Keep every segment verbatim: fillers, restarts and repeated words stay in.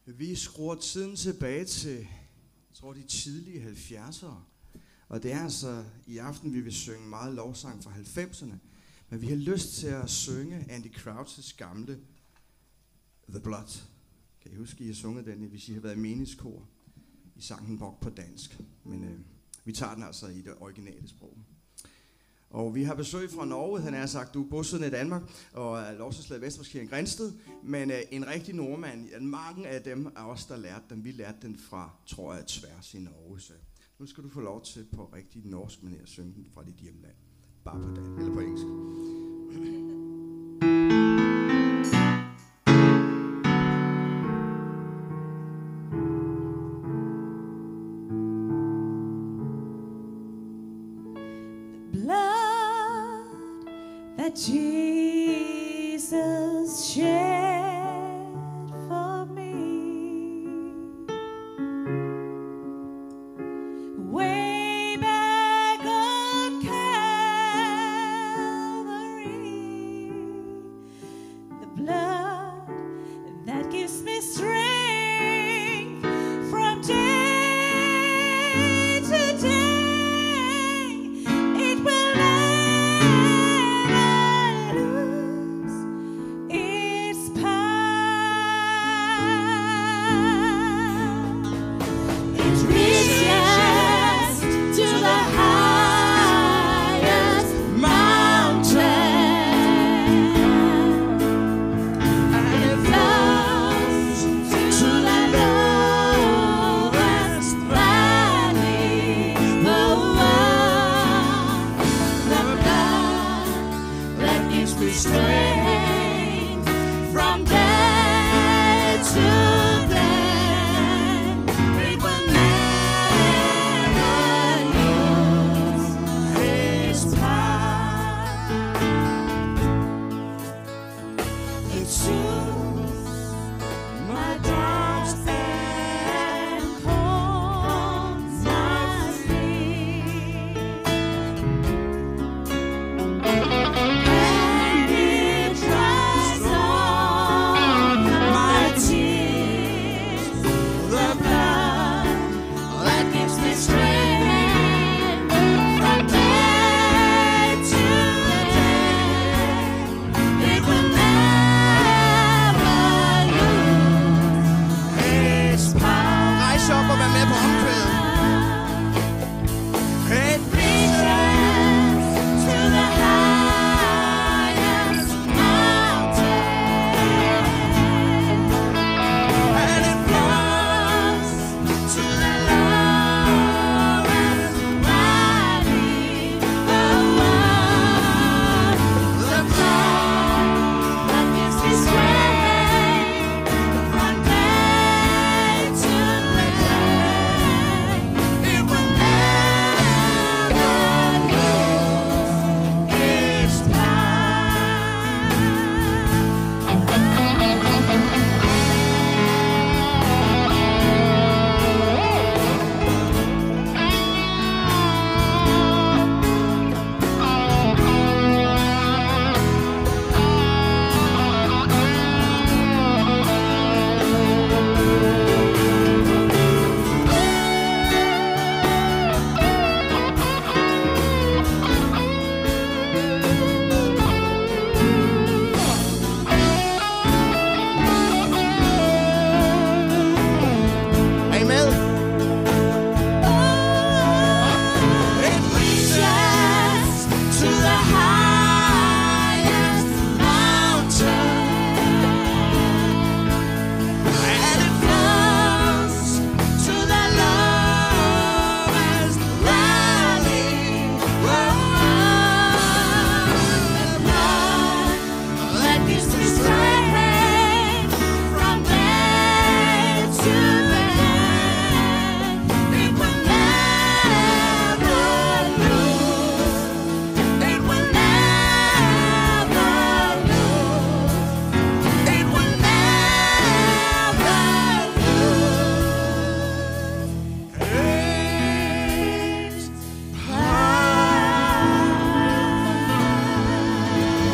Vi skruer tiden tilbage til, jeg tror, de tidlige halvfjerdsere. Og det er altså i aften, vi vil synge meget lovsang fra halvfemserne. Men vi har lyst til at synge Andy Crouches gamle The Blood. Kan I huske, I har sunget den, hvis I har været i menighedskor? I sang den på dansk. Men øh, vi tager den altså i det originale sprog. Og vi har besøg fra Norge, han har sagt, du er bosiddende i Danmark, og er lovsangsleder i Vestermarskirken Grænsted, men øh, en rigtig nordmand, mange af dem er os, der lærte dem, vi lærte den fra, tror jeg, tværs i Norge. Så nu skal du få lov til på rigtig norsk manér at synge den fra dit hjemland. Bare på dansk, eller på engelsk. Jesus shed for me way back on Calvary, the blood that gives me strength from day to day, it will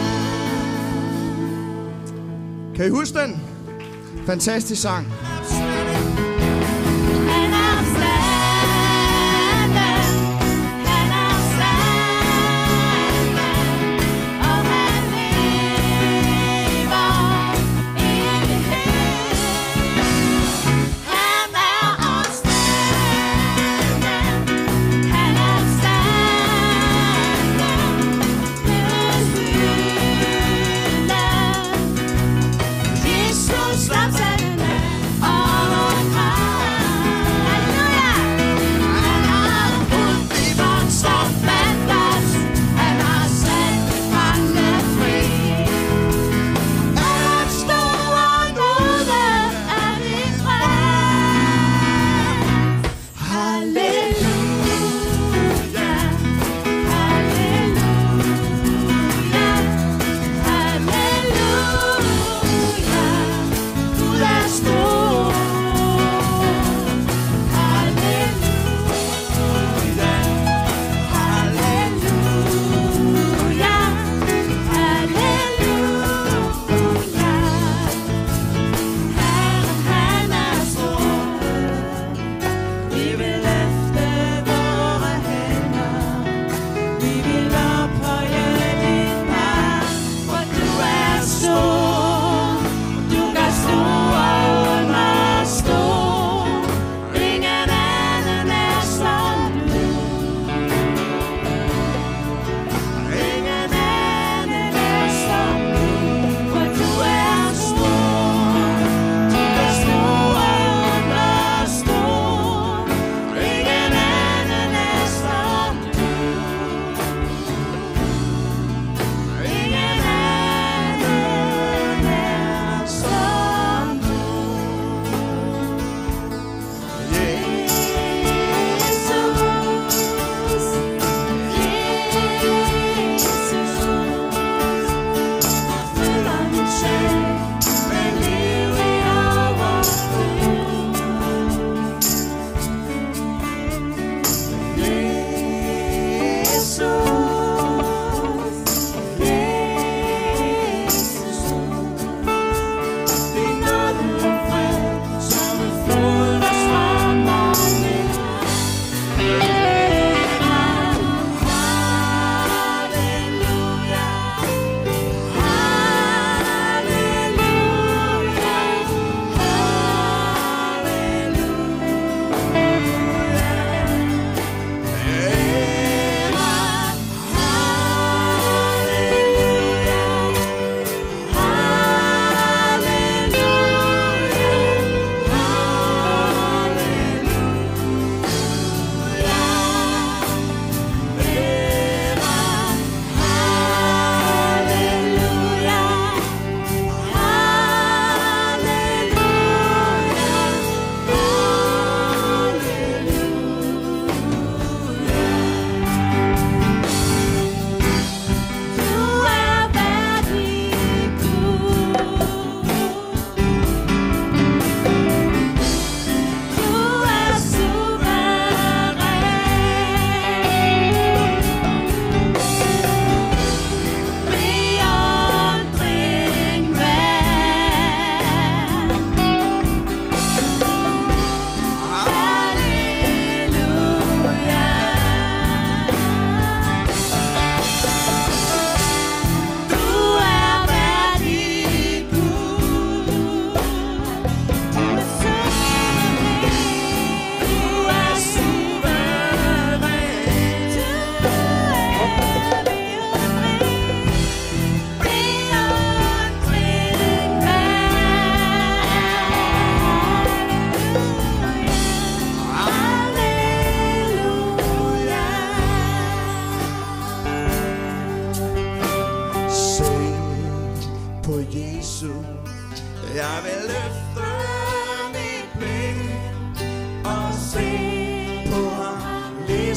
Kan I huske den? Fantastisk sang.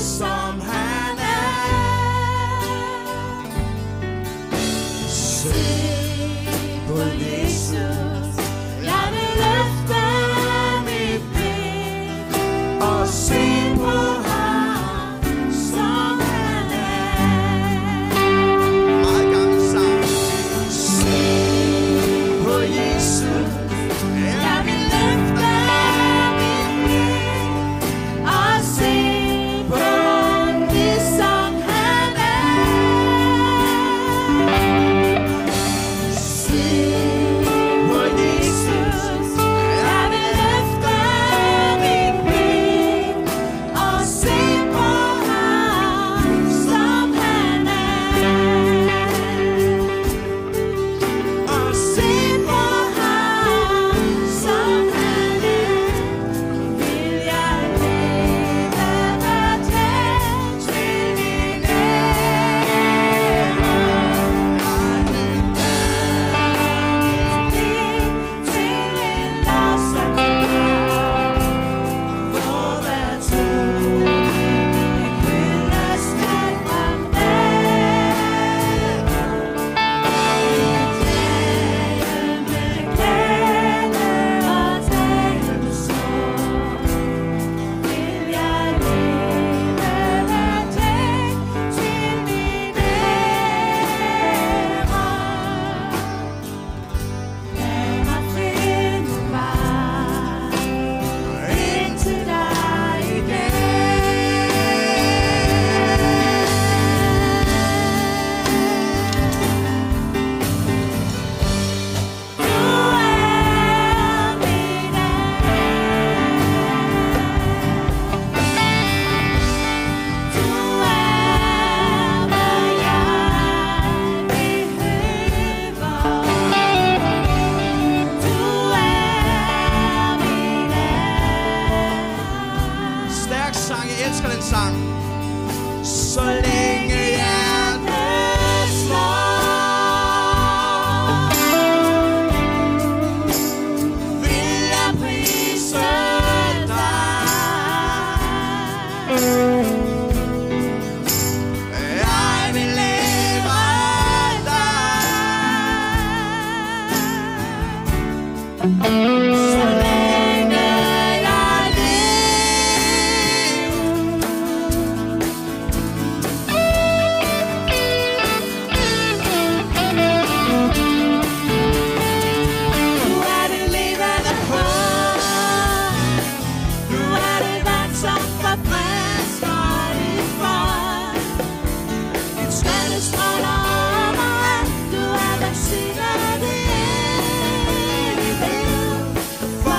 som han er. Se på Jesus, jeg vil løfte mit blik og se på ham, som han er. Meget gammel sang. Se på Jesus, jeg vil løfte mit blik og se på det, som han er. Se på Jesus, jeg vil løfte mit blik og se på ham, som han er. Og se på ham, som han er. Vil jeg leve tæt til din ære. Og mit blik til en lovsang til dig. For hver tone en hyldest til ham der. Stærk sang, jeg elsker den sang. Så længe hjertet slår, vil jeg prise dig. Jeg vil leve dig. Så længe jeg lever. Du er det levende håb. Du er det vand, som forfrisker dit folk. Din skønne stråler overalt. Du er velsignet i evighed. For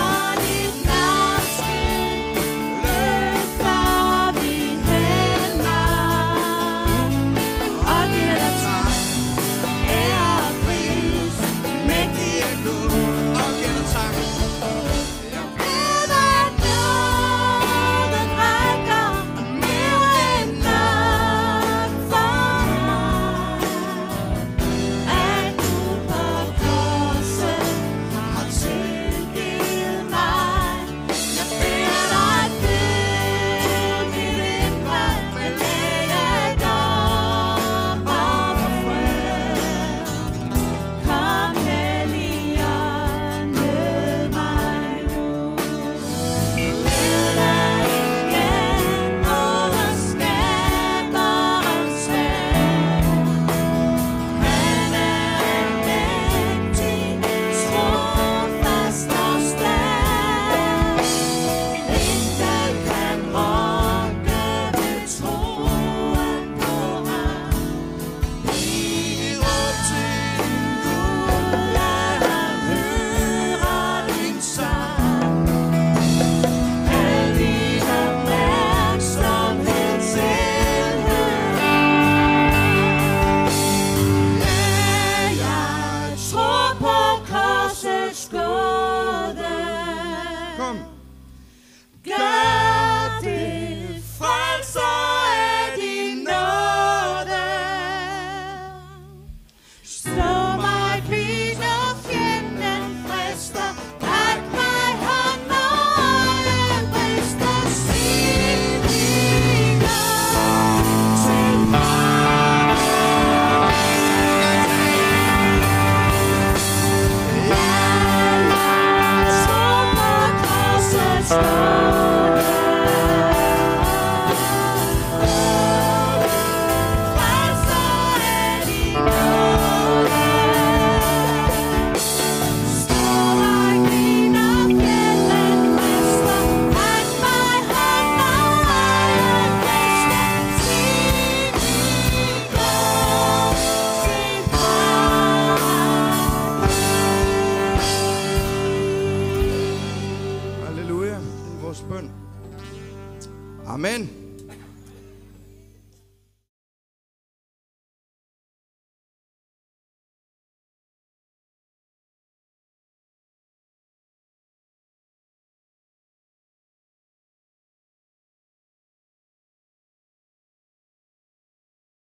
Amen.